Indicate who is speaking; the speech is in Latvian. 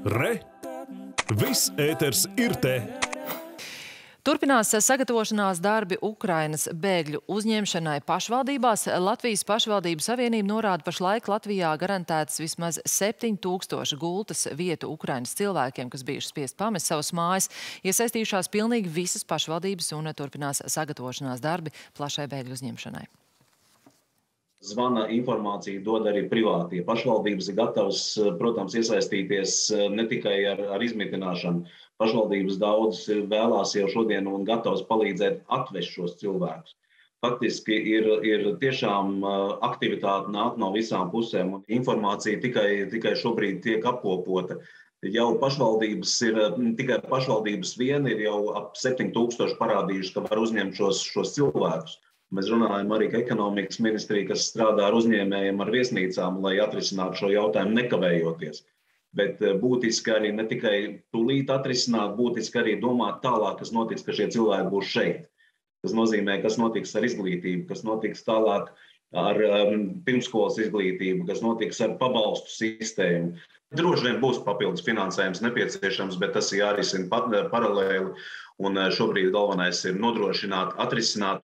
Speaker 1: Re! Viss ēters ir te!
Speaker 2: Turpinās sagatavošanās darbi Ukrainas bēgļu uzņemšanai pašvaldībās. Latvijas pašvaldību savienība norāda, pašlaik Latvijā garantētas vismaz 7000 gultas vietu Ukrainas cilvēkiem, kas bijuši spiest pamest savas mājas. Iesaistījušās pilnīgi visas pašvaldības un turpinās sagatavošanās darbi plašai bēgļu uzņemšanai.
Speaker 3: Zvana informāciju dod arī privātie. Pašvaldības ir gatavas, protams, iesaistīties ne tikai ar izmitināšanu. Pašvaldības daudz vēlās jau šodien un gatavas palīdzēt atvest šos cilvēkus. Faktiski ir tiešām aktivitāte nāk no visām pusēm, un informācija tikai šobrīd tiek apkopota. Jau pašvaldības tikai pašvaldības vien ir jau ap 7000 parādījuši, ka var uzņemt šos cilvēkus. Mēs runājam arī ar ekonomikas ministriju, kas strādā ar uzņēmējiem, ar viesnīcām, lai atrisinātu šo jautājumu nekavējoties. Bet būtiski arī ne tikai tūlīt atrisināt, būtiski arī domāt tālāk, kas notiks, ka šie cilvēki būs šeit. Tas nozīmē, kas notiks ar izglītību, kas notiks tālāk ar pirmskolas izglītību, kas notiks ar pabalstu sistēmu. Droši vien būs papildus finansējums nepieciešams, bet tas ir jārisina paralēli. Un šobrīd galvenais ir nodrošināt, atrisināt